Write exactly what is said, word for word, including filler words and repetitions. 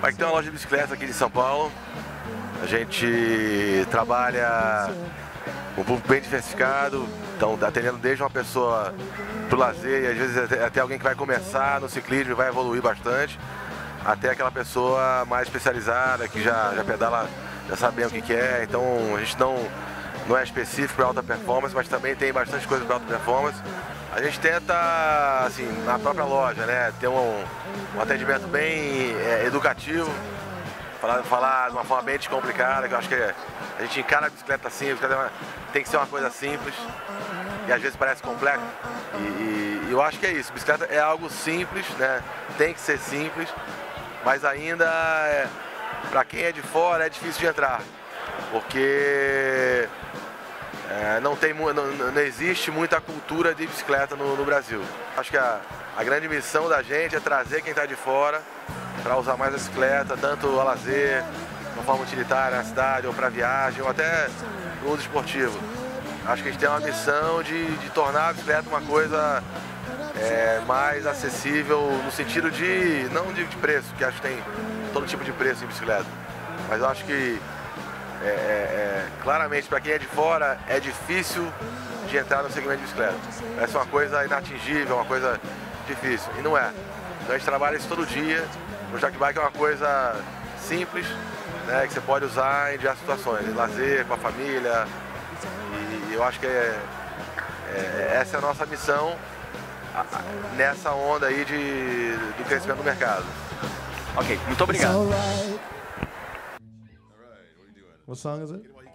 Aqui tem uma loja de bicicletas aqui de São Paulo. A gente trabalha com um público bem diversificado, então atendendo desde uma pessoa pro lazer, e às vezes até, até alguém que vai começar no ciclismo e vai evoluir bastante, até aquela pessoa mais especializada, que já, já pedala, já sabe bem o que, que é. Então a gente não, não é específico para alta performance, mas também tem bastante coisa para alta performance. A gente tenta, assim, na própria loja, né, ter um, um atendimento bem é, educativo, falar, falar de uma forma bem descomplicada, que eu acho que a gente encara a bicicleta assim, a bicicleta tem que ser uma coisa simples, e às vezes parece complexo, e, e eu acho que é isso, a bicicleta é algo simples, né, tem que ser simples, mas ainda, é, para quem é de fora, é difícil de entrar, porque é, não, tem, não, não existe muita cultura de bicicleta no, no Brasil. Acho que a, a grande missão da gente é trazer quem está de fora para usar mais a bicicleta, tanto a lazer, de uma forma utilitária na cidade, ou para viagem, ou até no uso esportivo. Acho que a gente tem uma missão de, de tornar a bicicleta uma coisa é, mais acessível, no sentido de, não de, de preço, que acho que tem todo tipo de preço em bicicleta, mas eu acho que É, é, é, claramente, para quem é de fora, é difícil de entrar no segmento de bicicleta. Parece uma coisa inatingível, uma coisa difícil, e não é. Então a gente trabalha isso todo dia. O Jack Bike é uma coisa simples, né, que você pode usar em diversas situações, em lazer, com a família, e eu acho que é, é, essa é a nossa missão nessa onda aí de, do crescimento do mercado. Ok, muito obrigado. What song is it?